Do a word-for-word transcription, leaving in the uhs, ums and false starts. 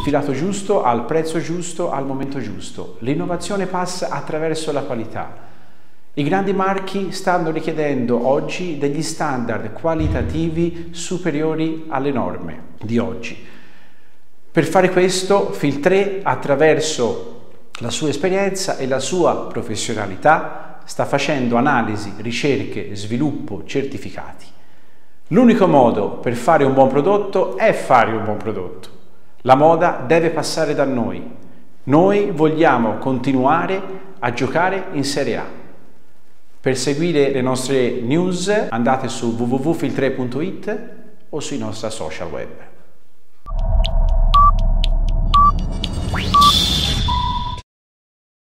filato giusto, al prezzo giusto, al momento giusto. L'innovazione passa attraverso la qualità. I grandi marchi stanno richiedendo oggi degli standard qualitativi superiori alle norme di oggi. Per fare questo, Filtré, attraverso la sua esperienza e la sua professionalità, sta facendo analisi, ricerche, sviluppo, certificati. L'unico modo per fare un buon prodotto è fare un buon prodotto. La moda deve passare da noi. Noi vogliamo continuare a giocare in Serie A. Per seguire le nostre news andate su w w w punto filtré punto it o sui nostri social web.